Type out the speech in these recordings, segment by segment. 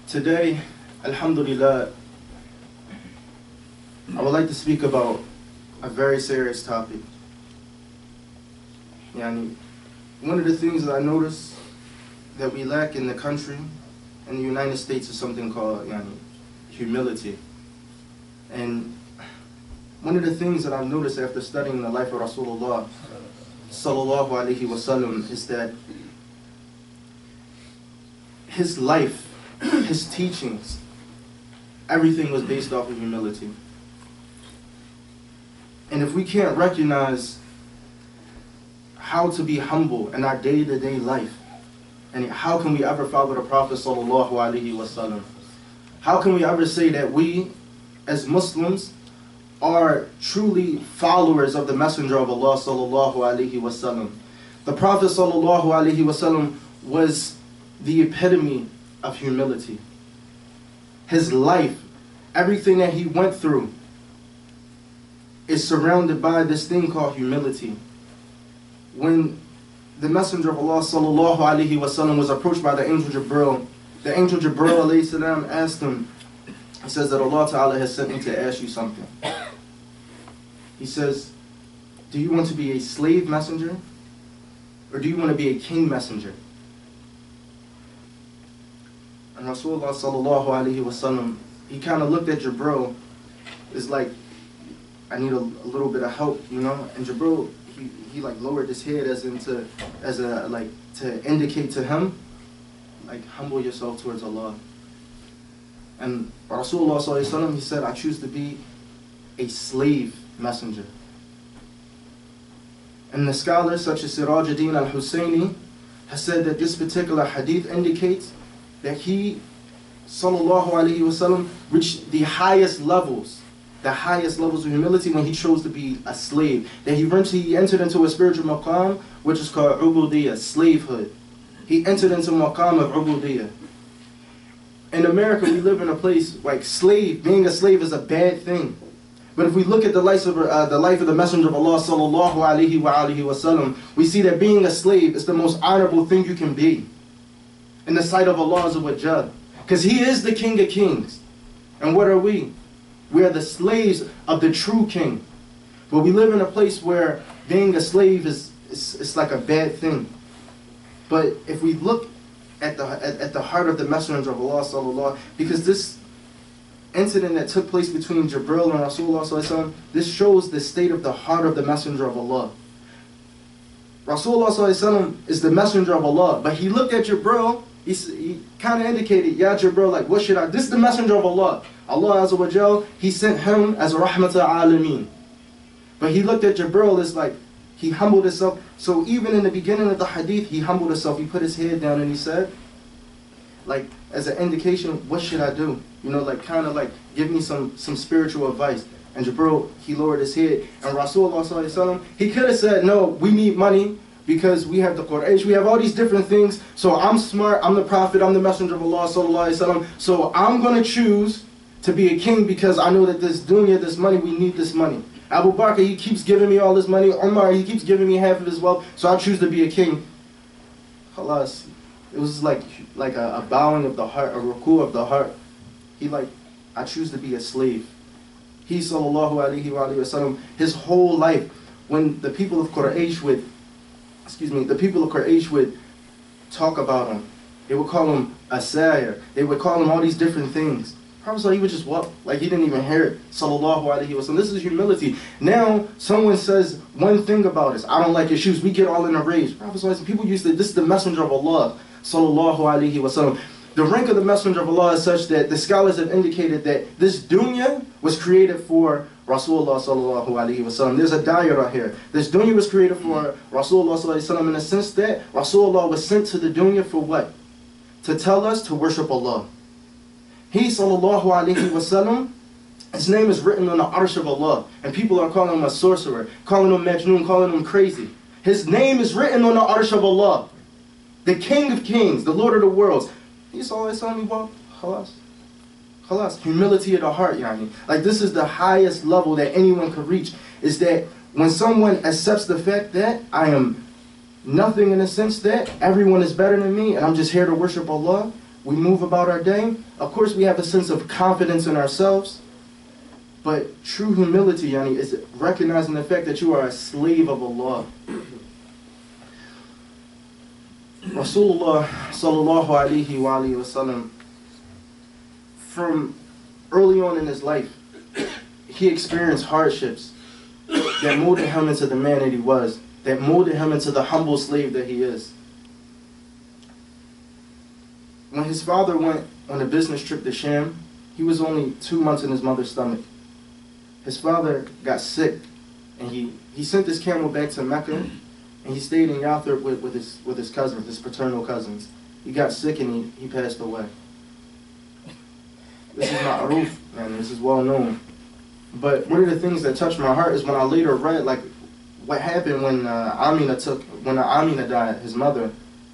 Today, alhamdulillah, I would like to speak about a very serious topic. One of the things that I notice that we lack in the country, in the United States, is something called humility. And one of the things that I've noticed after studying the life of Rasulullah sallallahu alaihi wasallam is that his life, his teachings, everything was based off of humility. And if we can't recognize how to be humble in our day-to-day life, and how can we ever follow the Prophet sallallahu alaihi wasallam? How can we ever say that we, as Muslims, are truly followers of the Messenger of Allah sallallahu alaihi wasallam? The Prophet sallallahu alaihi wasallam was the epitome of humility. His life, everything that he went through, is surrounded by this thing called humility. When the Messenger of Allah sallallahu alaihi wasallam was approached by the angel Jibril alayhi salam asked him, he says that Allah Ta'ala has sent me to ask you something. He says, do you want to be a slave messenger, or do you want to be a king messenger? And Rasulullah sallallahu alaihi wasallam, he kind of looked at Jibril, is like, I need a little bit of help, you know. And Jibril, he like lowered his head to indicate to him, like, humble yourself towards Allah. And Rasulullah sallallahu alaihi wasallam, he said, I choose to be a slave messenger. And the scholars such as Sirajuddin al-Husayni has said that this particular hadith indicates that he, sallallahu alaihi wasallam, reached the highest levels of humility when he chose to be a slave. That he entered into a spiritual maqam, which is called ubudiyah, slavehood. He entered into a maqam of ubudiyah. In America, we live in a place like being a slave is a bad thing. But if we look at the life of the Messenger of Allah sallallahu alaihi wasallam, we see that being a slave is the most honorable thing you can be in the sight of Allah Azza wa Jal. Because He is the King of Kings. And what are we? We are the slaves of the true King. But we live in a place where being a slave is like a bad thing. But if we look at the heart of the Messenger of Allah sallallahu, because this incident that took place between Jibril and Rasulullah sallallahu alaihi wasallam, this shows the state of the heart of the Messenger of Allah. Rasulullah sallallahu alaihi wasallam is the Messenger of Allah, but he looked at Jibril. He kind of indicated, Ya Jibril, like, what should I? This is the Messenger of Allah. Allah Azza wa Jal, He sent him as a rahmatah alameen. But he looked at Jibril as like, he humbled himself. So even in the beginning of the hadith, he humbled himself. He put his head down and he said, like, as an indication, what should I do? You know, like, kind of like, give me some spiritual advice. And Jibril, he lowered his head. And Rasulullah sallallahu alaihi wasallam, he could have said, no, we need money, because we have the Quraysh, we have all these different things. So I'm smart, I'm the Prophet, I'm the Messenger of Allah sallallahu alaihi wasallam. So I'm going to choose to be a king because I know that this dunya, this money, we need this money. Abu Bakr, he keeps giving me all this money. Umar, he keeps giving me half of his wealth. So I choose to be a king. Khalas. It was like a bowing of the heart, a ruku of the heart. He like, I choose to be a slave. He sallallahu alaihi wasallam, his whole life, when the people of Quraysh would talk about him, they would call him a sayyar. They would call him all these different things. Prophet, he would just walk like he didn't even hear it. Sallallahu alaihi wasallam. This is humility. Now someone says one thing about us. I don't like your shoes. We get all in a rage. Prophet, people used to. This is the Messenger of Allah. Sallallahu alaihi wasallam. The rank of the Messenger of Allah is such that the scholars have indicated that this dunya was created for Rasulullah sallallahu alaihi wasallam. There's a dairah here. This dunya was created for Rasulullah sallallahu alaihi wasallam in the sense that Rasulullah was sent to the dunya for what? To tell us to worship Allah. He sallallahu alaihi wasallam, his name is written on the arsh of Allah, and people are calling him a sorcerer, calling him majnoon, calling him crazy. His name is written on the arsh of Allah, the King of Kings, the Lord of the worlds. He sallallahu alaihi wasallam, he walked, khalas. Khalas, humility of the heart, yani. Like, this is the highest level that anyone could reach, is that when someone accepts the fact that I am nothing in the sense that everyone is better than me and I'm just here to worship Allah, we move about our day. Of course, we have a sense of confidence in ourselves. But true humility, yani, is recognizing the fact that you are a slave of Allah. Rasulullah sallallahu alaihi wasallam, from early on in his life, he experienced hardships that molded him into the man that he was, that molded him into the humble slave that he is. When his father went on a business trip to Sham, he was only 2 months in his mother's stomach. His father got sick, and he sent his camel back to Mecca, and he stayed in Yathrib with his cousins, his paternal cousins. He got sick and he passed away. This is ma'ruf, man, this is well known. But one of the things that touched my heart is when I later read, like, what happened when Amina died, his mother.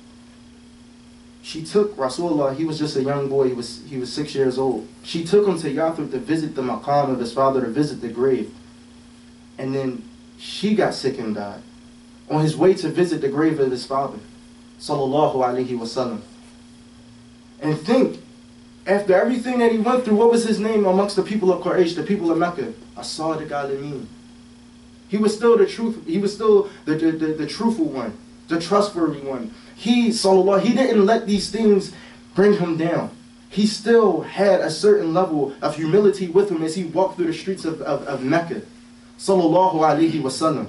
She took Rasulullah, he was just a young boy, he was 6 years old. She took him to Yathrib to visit the maqam of his father, to visit the grave. And then she got sick and died on his way to visit the grave of his father, sallallahu alaihi wasallam. And think, after everything that he went through, what was his name amongst the people of Quraysh, the people of Mecca? As-Sadiq al-Amin. He was still the truth. He was still the truthful one, the trustworthy one. He didn't let these things bring him down. He still had a certain level of humility with him as he walked through the streets of Mecca. Sallallahu alaihi wasallam.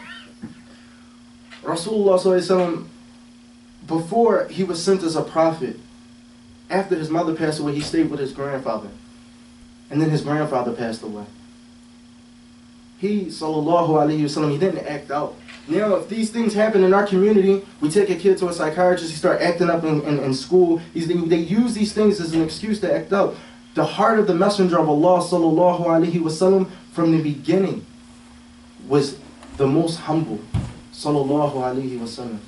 Rasulullah sallallahu alaihi wasallam, before he was sent as a prophet, after his mother passed away, he stayed with his grandfather. And then his grandfather passed away. He, sallallahu alaihi wasallam, he didn't act out. Now, if these things happen in our community, we take a kid to a psychiatrist, he start acting up in school. They use these things as an excuse to act out. The heart of the Messenger of Allah, sallallahu alaihi wasallam, from the beginning, was the most humble, sallallahu alaihi wasallam.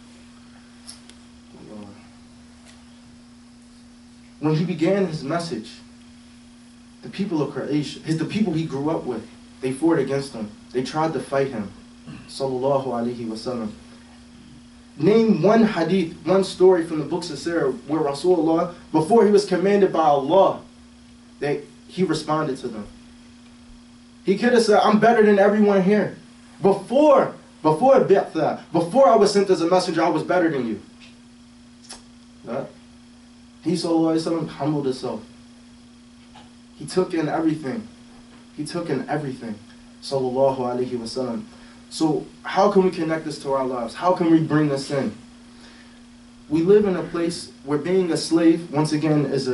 When he began his message, the people of Quraysh, the people he grew up with, they fought against him. They tried to fight him. Sallallahu alaihi wasallam. Name one hadith, one story from the books of Sirah where Rasulullah, before he was commanded by Allah, that he responded to them. He could have said, I'm better than everyone here. Before Bi'tha, before I was sent as a messenger, I was better than you. No. He, sallallahu alaihi wasallam, humbled himself. He took in everything. He took in everything. Sallallahu alaihi wasallam. So how can we connect this to our lives? How can we bring this in? We live in a place where being a slave, once again, is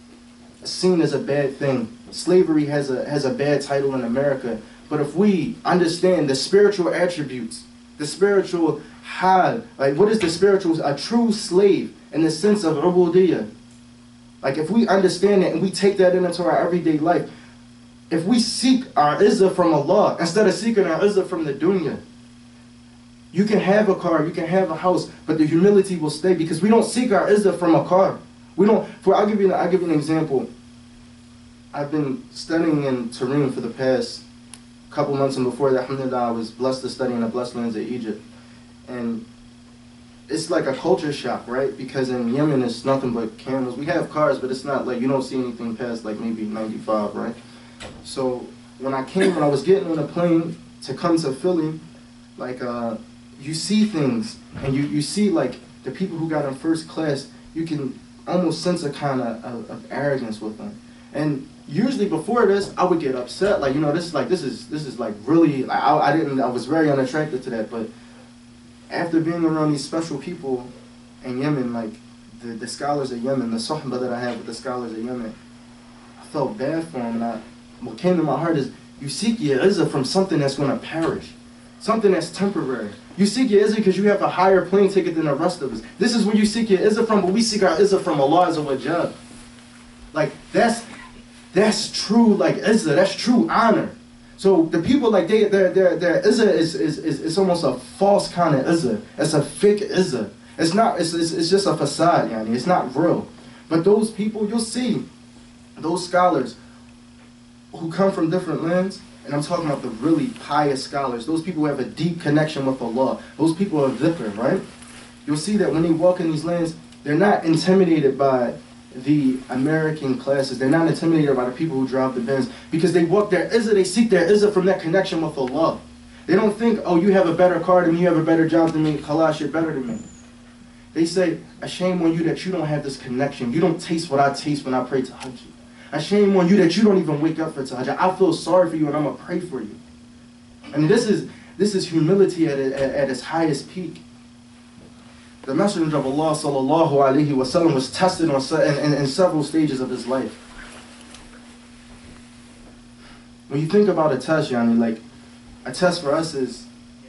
seen as a bad thing. Slavery has a bad title in America. But if we understand the spiritual attributes, the spiritual hal, like what is the spiritual, a true slave in the sense of ubudiyyah. Like if we understand it and we take that into our everyday life, if we seek our izzah from Allah instead of seeking our izzah from the dunya, you can have a car, you can have a house, but the humility will stay because we don't seek our izzah from a car. We don't. I'll give you an example. I've been studying in Turin for the past couple months, and before that, alhamdulillah, I was blessed to study in the blessed lands of Egypt, and it's like a culture shock, right? Because in Yemen, it's nothing but camels. We have cars, but it's not like you don't see anything past like maybe 95, right? So when I was getting on a plane to come to Philly, like you see things, and you see like the people who got in first class, you can almost sense a kind of arrogance with them. And usually before this, I would get upset, like, you know, this is like really, like, I was very unattracted to that. But after being around these special people in Yemen, like the scholars of Yemen, the sohbah that I had with the scholars of Yemen, I felt bad for them. And what came to my heart is, you seek your izzah from something that's going to perish, something that's temporary. You seek your izzah because you have a higher plane ticket than the rest of us. This is where you seek your izzah from, but we seek our izzah from Allah Azza wa Jal. Like that's true, like izzah, that's true honor. So the people, like their izzah is almost a false kind of izzah. It's a fake izzah. It's not. It's just a facade, yani. It's not real. But those people, you'll see, those scholars who come from different lands, and I'm talking about the really pious scholars, those people who have a deep connection with Allah, those people are dhikr, right? You'll see that when they walk in these lands, They're not intimidated by the American classes. They're not intimidated by the people who drive the Benz, because they walk their izzah, they seek their izzah from that connection with Allah. They don't think, oh, you have a better car than me, you have a better job than me, khalas, you're better than me. They say, a shame on you that you don't have this connection. You don't taste what I taste when I pray tahajjud. A shame on you that you don't even wake up for tahajjud. I feel sorry for you and I'm going to pray for you. And this is humility at its highest peak. The Messenger of Allah sallallahu alaihi wasallam was tested in several stages of his life. When you think about a test, yani, like a test for us is,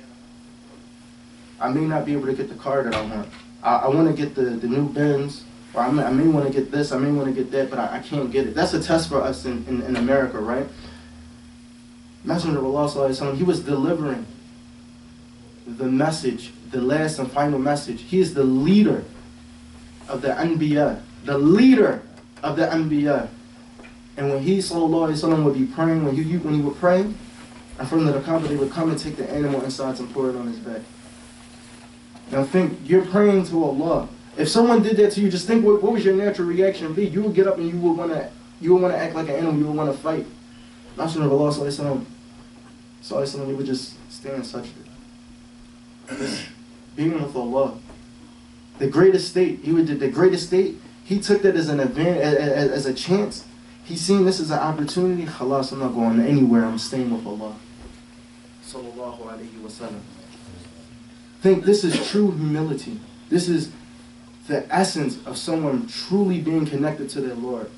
I may not be able to get the car that I want. I want to get the new Benz, or I may want to get this, I may want to get that, but I can't get it. That's a test for us in America, right? Messenger of Allah sallallahu alaihi wasallam, he was delivering the message, the last and final message. He is the leader of the Anbiya, the leader of the Anbiya. And when he sallallahu alaihi wasallam would be praying, when he would pray, and from the Kaaba they would come and take the animal insides and pour it on his back. Now think, you're praying to Allah. If someone did that to you, just think what would your natural reaction be? You would get up and you would want to act like an animal. You would want to fight. Messenger of Allah sallallahu alaihi wasallam, he would just stand and such it. Being with Allah, the greatest state. He did the greatest state. He took that as an event, as a chance. He seen this as an opportunity. Khalas, I'm not going anywhere. I'm staying with Allah. Sallallahu alaihi wasallam. Think this is true humility. This is the essence of someone truly being connected to their Lord.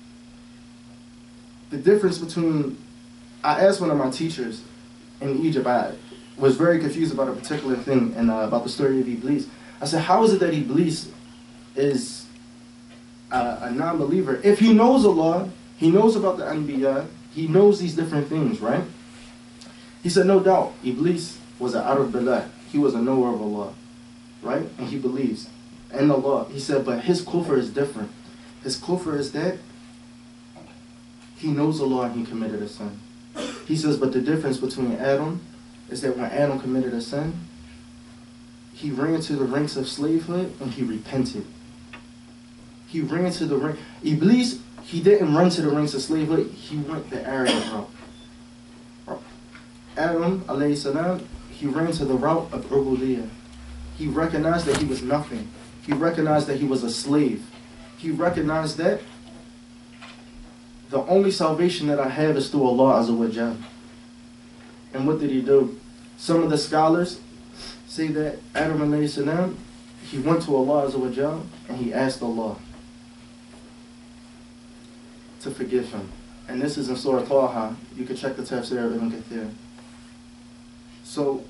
The difference between, I asked one of my teachers in Egypt, I was very confused about a particular thing and about the story of Iblis. I said, how is it that Iblis is a non-believer? If he knows Allah, he knows about the Anbiya, he knows these different things, right? He said, no doubt, Iblis was an Arab Billah. He was a knower of Allah, right? And he believes in Allah. He said, but his kufr is different. His kufr is that he knows Allah and he committed a sin. He says, but the difference between Adam is that when Adam committed a sin, he ran to the ranks of slavehood and he repented. He ran to the rank. Iblis, he didn't run to the ranks of slavehood, he went the Arab route. Adam, alayhi salam, he ran to the route of ubudiyyah. He recognized that he was nothing. He recognized that he was a slave. He recognized that the only salvation that I have is through Allah Azza wa Jal. And what did he do? Some of the scholars say that Adam alayhi salam, he went to Allah Azza wa Jal and he asked Allah to forgive him. And this is in Surah Taha. You can check the tafsir of Ibn Kathir. So,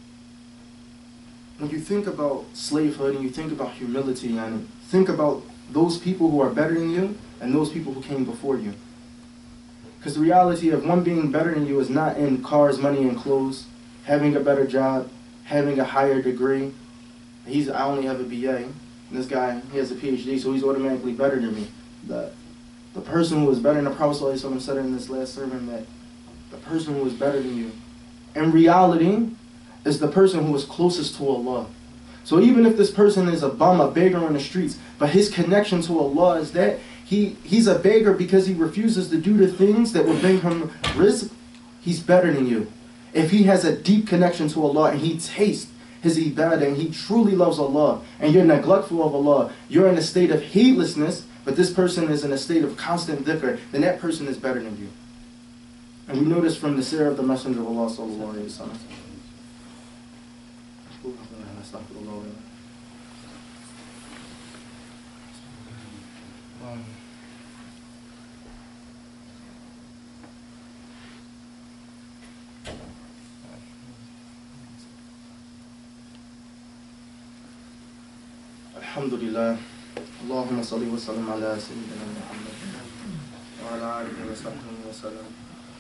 when you think about slavehood and you think about humility, and think about those people who are better than you and those people who came before you. Because the reality of one being better than you is not in cars, money, and clothes, having a better job, having a higher degree. I only have a BA, and this guy, he has a PhD, so he's automatically better than me. The person who is better than the Prophet ﷺ said in this last sermon that the person who is better than you, in reality, is the person who is closest to Allah. So even if this person is a bum, a beggar on the streets, but his connection to Allah is that he's a beggar because he refuses to do the things that will bring him rizq, he's better than you. If he has a deep connection to Allah and he tastes his ibadah and he truly loves Allah and you're neglectful of Allah, you're in a state of heedlessness, but this person is in a state of constant dhikr, then that person is better than you. And we know this from the seerah of the Messenger of Allah sallallahu alayhi wa sallam. Alhamdulillah. Allahumma salli wa sallam ala Sayyidina Muhammad wa ala alihi wa sahbihi wa sallam.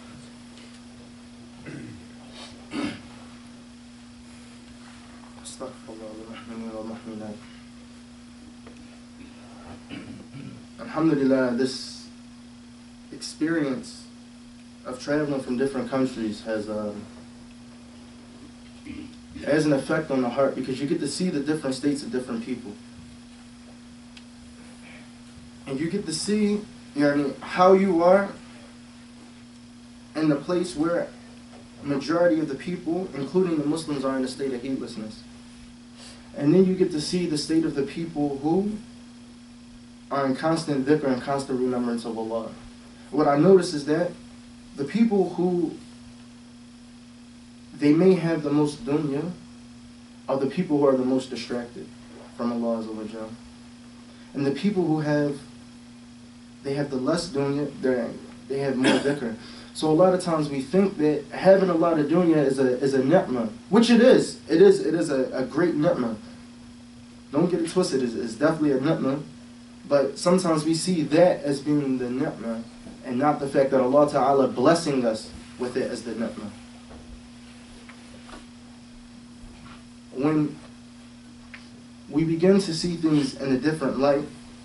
Alhamdulillah, this experience of traveling from different countries has an effect on the heart, because you get to see the different states of different people. And you get to see how you are in the place where majority of the people, including the Muslims, are in a state of heedlessness. And then you get to see the state of the people who are in constant dhikr and constant remembrance of Allah. What I notice is that the people who they may have the most dunya are the people who are the most distracted from Allah Azza wa Jal. And the people who they have the less dunya, they have more dhikr. So a lot of times we think that having a lot of dunya is a ni'mah, which it is. It is a great ni'mah. Don't get it twisted. It's definitely a ni'mah. But sometimes we see that as being the ni'mah and not the fact that Allah Ta'ala blessing us with it as the ni'mah. When we begin to see things in a different light,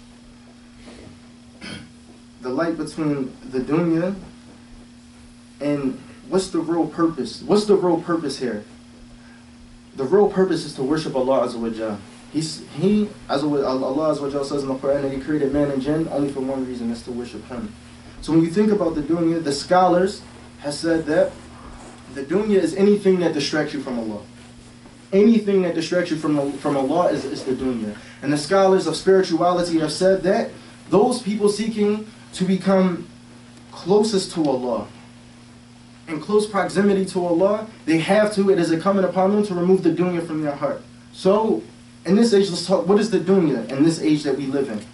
the light between the dunya and what's the real purpose? What's the real purpose here? The real purpose is to worship Allah Azza wa Jal. Allah Azza wa Jal says in the Quran that He created man and jinn only for one reason, is to worship Him. So when you think about the dunya, the scholars have said that the dunya is anything that distracts you from Allah. Anything that distracts you from Allah is the dunya. And the scholars of spirituality have said that those people seeking to become closest to Allah, in close proximity to Allah, they have to, it is incumbent upon them to remove the dunya from their heart. So, in this age, let's talk, what is the dunya in this age that we live in?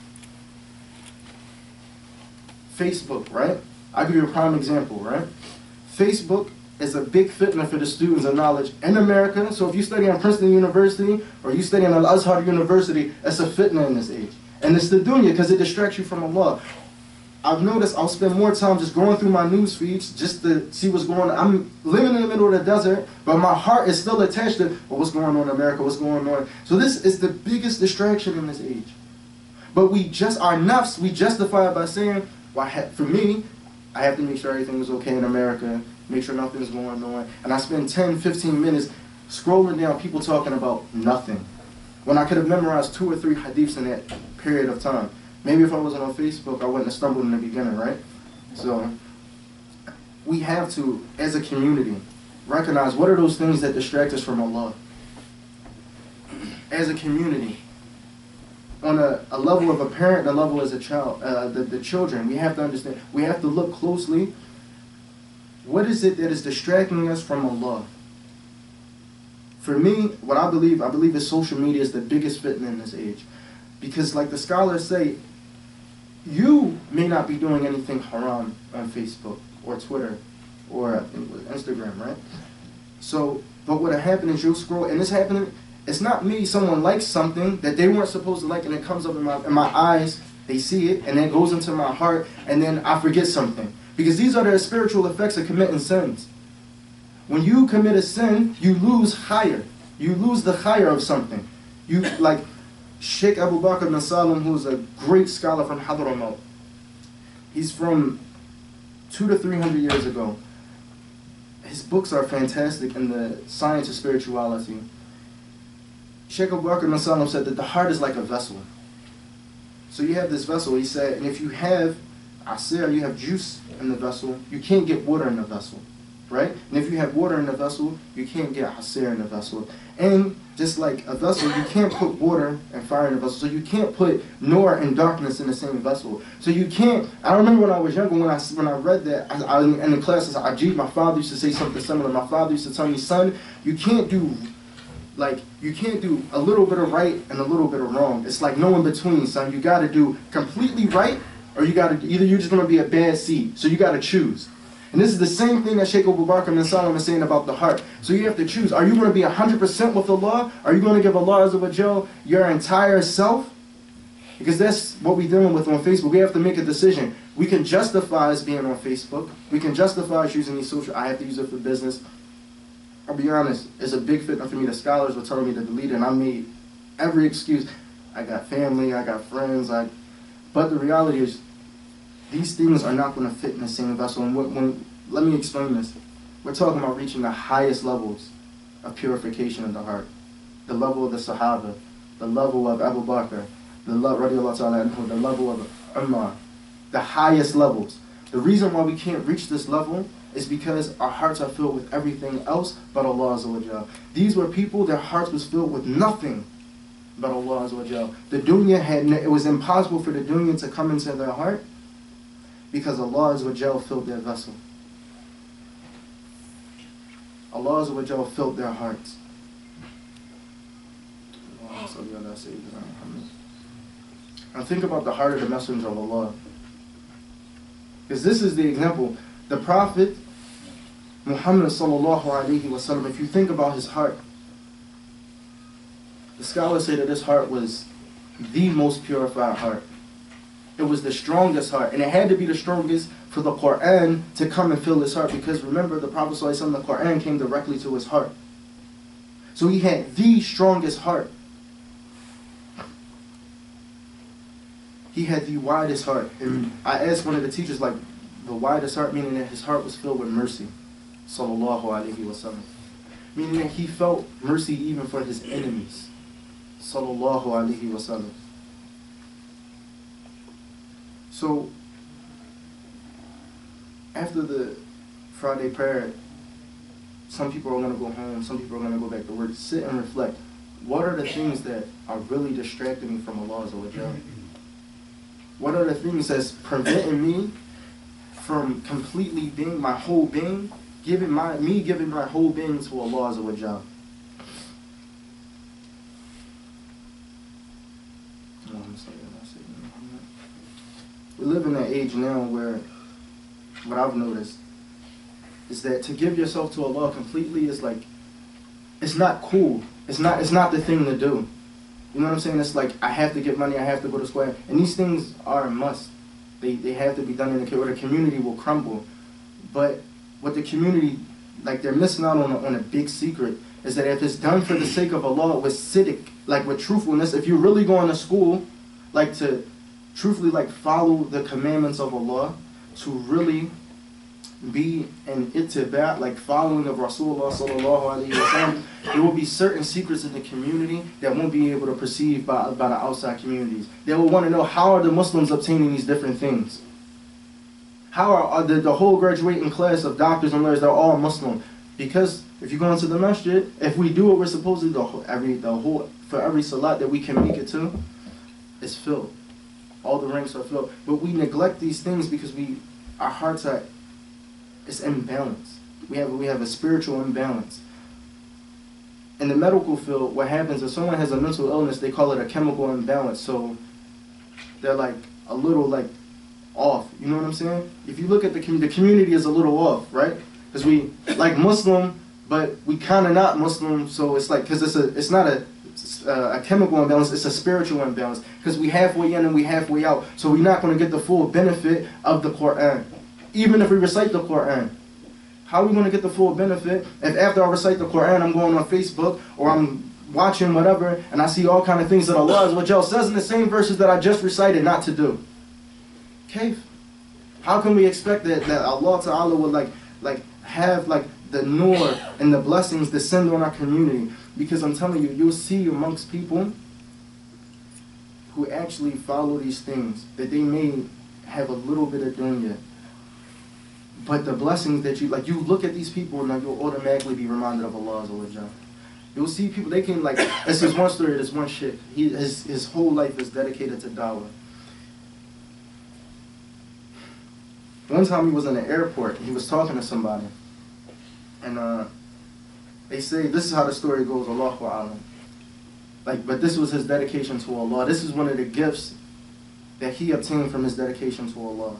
Facebook, right? I'll give you a prime example, right? Facebook is a big fitna for the students of knowledge in America. So if you study on Princeton University or you study on Al-Azhar University, it's a fitna in this age. And it's the dunya because it distracts you from Allah. I've noticed I'll spend more time just going through my news feeds just to see what's going on. I'm living in the middle of the desert, but my heart is still attached to what's going on in America, what's going on. So this is the biggest distraction in this age. But our nafs, we justify it by saying, well, for me, I have to make sure everything is okay in America, make sure nothing's going on. And I spend 10, 15 minutes scrolling down people talking about nothing, when I could have memorized 2 or 3 hadiths in that period of time. Maybe if I wasn't on Facebook, I wouldn't have stumbled in the beginning, right? So we have to, as a community, recognize what are those things that distract us from Allah. As a community, on a level of a parent, a level as a child, the children, we have to understand, we have to look closely. What is it that is distracting us from Allah? For me, what I believe that social media is the biggest fitna in this age. Because like the scholars say, you may not be doing anything haram on Facebook or Twitter or Instagram, right? So, but what happened is you'll scroll, and this happening, it's not me, someone likes something that they weren't supposed to like, and it comes up in my eyes, they see it, and then it goes into my heart, and then I forget something. Because these are the spiritual effects of committing sins. When you commit a sin, you lose khayr. You lose the khayr of something. You, like, Sheikh Abu Bakr bin Salim, who's a great scholar from Hadramaut. He's from 200 to 300 years ago. His books are fantastic in the science of spirituality. Sheikh Abu Bakr bin Salim said that the heart is like a vessel. So you have this vessel, he said, and if you have asir, you have juice in the vessel, you can't get water in the vessel, right? And if you have water in the vessel, you can't get asir in the vessel. And just like a vessel, you can't put water and fire in a vessel. So you can't put nur and darkness in the same vessel. So you can't. I remember when I was younger, when I read that, I in the classes, Ajib, my father used to say something similar. My father used to tell me, son, you can't do a little bit of right and a little bit of wrong. It's like no in between, son. You got to do completely right, or you got to, either you're just going to be a bad seed. So you got to choose. And this is the same thing that Sheikh Abu Bakr bin Salim is saying about the heart. So you have to choose. Are you going to be 100% with Allah? Are you going to give Allah Azza wa Jal your entire self? Because that's what we're dealing with on Facebook. We have to make a decision. We can justify us being on Facebook. We can justify us using these social. I have to use it for business. I'll be honest, it's a big fitna for me. The scholars were telling me to delete it, and I made every excuse. I got family, I got friends. But the reality is, these things are not going to fit in the same vessel. And let me explain this. We're talking about reaching the highest levels of purification of the heart. The level of the Sahaba, the level of Abu Bakr, the level of ummah, the highest levels. The reason why we can't reach this level is because our hearts are filled with everything else but Allah Azza wa Jal. These were people, their hearts was filled with nothing but Allah Azza wa Jal. The dunya it was impossible for the dunya to come into their heart because Allah Azza wa Jal filled their vessel. Allah Azza wa Jal filled their hearts. Now think about the heart of the Messenger of Allah. Because this is the example. The Prophet Muhammad sallallahu alaihi wasallam, if you think about his heart, the scholars say that this heart was the most purified heart. It was the strongest heart. And it had to be the strongest for the Quran to come and fill his heart. Because remember, the Prophet sallallahu alaihi wasallam, the Quran came directly to his heart. So he had the strongest heart. He had the widest heart. And I asked one of the teachers, like, the widest heart, meaning that his heart was filled with mercy. Sallallahu alaihi wasallam. Meaning that he felt mercy even for his enemies. Sallallahu alaihi wasallam. So, after the Friday prayer, some people are going to go home, some people are going to go back to work. Sit and reflect. What are the things that are really distracting me from Allah Azza wa Jal? What are the things that's preventing me from completely being my whole being, giving my whole being to Allah Azza wa Jal? We live in an age now where what I've noticed is that to give yourself to Allah completely is like, it's not cool. It's not the thing to do. You know what I'm saying? It's like, I have to get money, I have to go to school. And these things are a must. They have to be done in the community, or the community will crumble. But what the community, like, they're missing out on a big secret, is that if it's done for the sake of Allah, with siddiq, like with truthfulness, if you're really going to school, like to truthfully like follow the commandments of Allah, to really be an ittiba', like following of Rasulullah sallallahu alaihi wasallam, there will be certain secrets in the community that won't be able to perceive by the outside communities. They will want to know, how are the Muslims obtaining these different things? How are the whole graduating class of doctors and lawyers, they're all Muslim? Because if you go into the masjid, if we do what we're supposed to do, for every salat that we can make it to, it's filled. All the ranks are filled. But we neglect these things because our hearts are, it's imbalanced. We have a spiritual imbalance. In the medical field, what happens if someone has a mental illness, they call it a chemical imbalance. So they're like a little like off. You know what I'm saying? If you look at the community is a little off, right? Because we like Muslim, but we kind of not Muslim. So it's like, because it's not a chemical imbalance, it's a spiritual imbalance. Because we halfway in and we halfway out. So we're not going to get the full benefit of the Quran. Even if we recite the Quran, how are we going to get the full benefit if after I recite the Quran, I'm going on Facebook or I'm watching whatever and I see all kind of things that Allah Azza wa Jal says in the same verses that I just recited not to do? Kaif? How can we expect that Allah Ta'ala would like have like the nur and the blessings descend on our community? Because I'm telling you, you'll see amongst people who actually follow these things that they may have a little bit of dunya. But the blessings that you look at these people and you'll automatically be reminded of Allah Azza wa Jal. You'll see people, they can it's this one story, this one shit. His whole life is dedicated to dawah. One time he was in the airport, he was talking to somebody. And they say, this is how the story goes, Allahu A'lam. But this was his dedication to Allah. This is one of the gifts that he obtained from his dedication to Allah.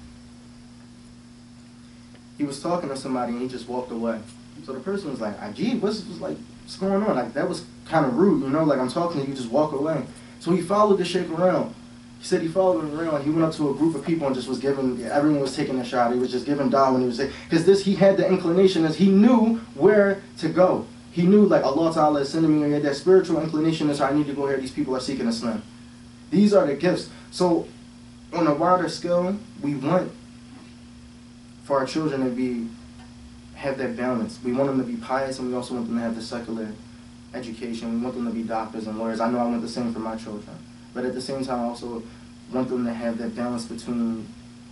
He was talking to somebody and he just walked away. So the person was like, Ajib, what's going on? Like, that was kind of rude, you know? Like, I'm talking to you, just walk away. So he followed the sheikh around. He said he followed him around. He went up to a group of people and just was giving, everyone was taking a shot. He was just giving dawah and he was saying, because he had the inclination, as he knew where to go. He knew, like, Allah Ta'ala is sending me, he had that spiritual inclination, is I need to go here. These people are seeking Islam. These are the gifts. So, on a wider scale, we want for our children to have that balance. We want them to be pious, and we also want them to have the secular education. We want them to be doctors and lawyers. I know I want the same for my children. But at the same time, also, want them to have that balance between,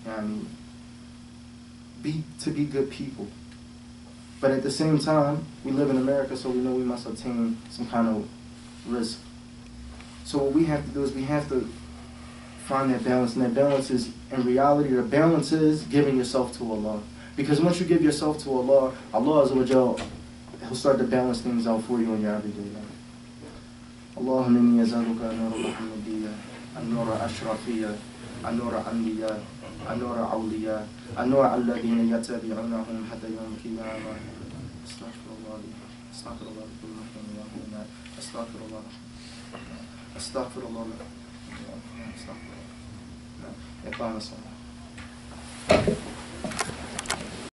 to be good people. But at the same time, we live in America, so we know we must obtain some kind of risk. So what we have to do is we have to find that balance, and that balance is, in reality, the balance is giving yourself to Allah. Because once you give yourself to Allah, Allah Azza wa Jal, He'll start to balance things out for you in your everyday life. Allahumma inni as'aluka an-nur al-Muhammadiyya, an-nur al-Ashrafiyya, an-nur al-Anbiya, an-nur al-Awliya, an-nur alladhina yattabi'unahum hatta yawm al-qiyamah. Astaghfirullah, astaghfirullah, astaghfirullah, astaghfirullah, astaghfirullah.